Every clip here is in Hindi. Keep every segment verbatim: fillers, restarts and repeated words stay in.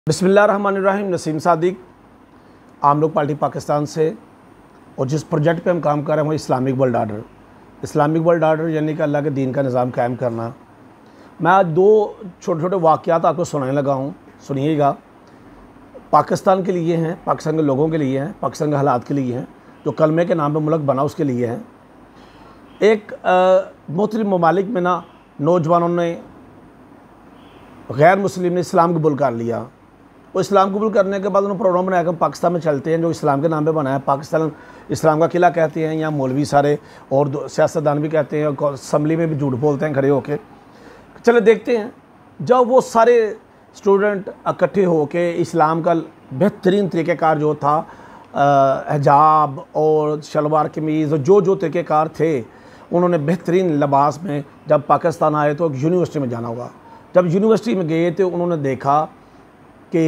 बिस्मिल्लाहिर्रहमानिर्रहीम। नसीम सादिक, आम लोग पार्टी पाकिस्तान से। और जिस प्रोजेक्ट पे हम काम कर रहे हैं वो Islamic world order Islamic world order यानी कि अल्लाह के दीन का निज़ाम कायम करना। मैं आज दो छोटे छोटे वाक़यात आपको सुनाने लगा हूँ, सुनिएगा। पाकिस्तान के लिए हैं, पाकिस्तान के लोगों के लिए हैं, पाकिस्तान के हालात के लिए हैं, जो कलमे के नाम पे मुल्क बना उसके लिए हैं। एक मुख्तलिफ ममालिक में ना नौजवानों ने, गैर मुस्लिम ने इस्लाम कबूल कर लिया। वो इस्लाम कबूल करने के बाद उन्होंने प्रोग्राम बनाया कि हम पाकिस्तान में चलते हैं, जो इस्लाम के नाम पे बनाया। पाकिस्तान इस्लाम का किला कहते हैं, यहाँ मौलवी सारे और सियासतदान भी कहते हैं, और असम्बली में भी झूठ बोलते हैं खड़े होके। चले देखते हैं, जब वो सारे स्टूडेंट इकट्ठे होके इस्लाम का बेहतरीन तरीक़ेकार जो था, हिजाब और शलवार कमीज़ और जो जो तरीक़ेकार थे, उन्होंने बेहतरीन लिबास में जब पाकिस्तान आए तो यूनिवर्सिटी में जाना हुआ। जब यूनिवर्सिटी में गए तो उन्होंने देखा कि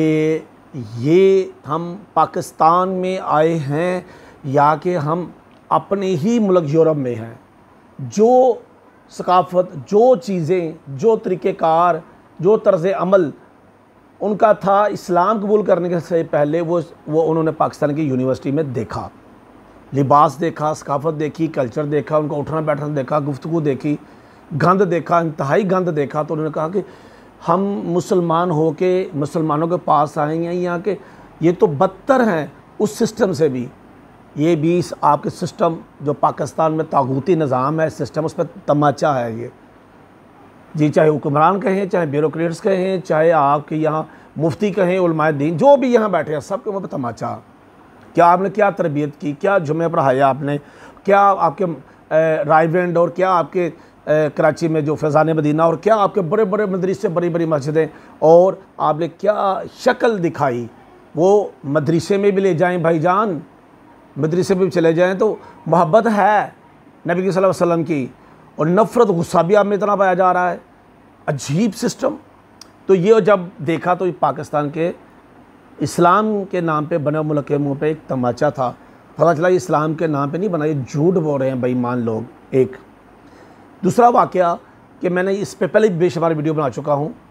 ये हम पाकिस्तान में आए हैं या कि हम अपने ही मुल्क यूरोप में हैं। जो सकाफ़त, जो चीज़ें, जो तरीक़ेकार, जो तर्ज़ अमल उनका था इस्लाम कबूल करने के से पहले, वो वो उन्होंने पाकिस्तान की यूनिवर्सिटी में देखा। लिबास देखा, सकाफ़त देखी, कल्चर देखा, उनका उठना बैठना देखा, गुफ्तगू देखी, गंद देखा, इंतहाई गंद देखा। तो उन्होंने कहा कि हम मुसलमान हो के मुसलमानों के पास आए हैं यहाँ के, ये तो बदतर हैं उस सिस्टम से भी। ये भी इस आपके सिस्टम जो पाकिस्तान में तागूती निज़ाम है, सिस्टम, उस पर तमाचा है ये जी। चाहे हुक्मरान कहें, चाहे ब्यूरोक्रेट्स कहें, चाहे आपके यहाँ मुफ्ती कहें, उलमाए दीन जो भी यहाँ बैठे हैं, सबके वहाँ पर तमाचा। क्या आपने क्या तरबियत की, क्या जुमे पढ़ाया आपने, क्या आपके रायवेंड और क्या आपके कराची में जो फैज़ान मदीना और क्या आपके बड़े बड़े मदरसे, बड़ी बड़ी मस्जिदें, और आपने क्या शक्ल दिखाई। वो मदरसे में भी ले जाएं भाईजान, मदरसे में भी चले जाएं तो मोहब्बत है नबी सल्लल्लाहु अलैहि वसल्लम की, और नफ़रत, गुस्सा भी आप में इतना पाया जा रहा है। अजीब सिस्टम। तो ये जब देखा तो पाकिस्तान के इस्लाम के नाम पे बने मुल्क के मुँह पे एक तमाचा था। पता चला इस्लाम के नाम पे नहीं बना, ये झूठ बोल रहे हैं बेईमान लोग। एक दूसरा वाक़या कि मैंने इस पे पहले बेशुमार वीडियो बना चुका हूँ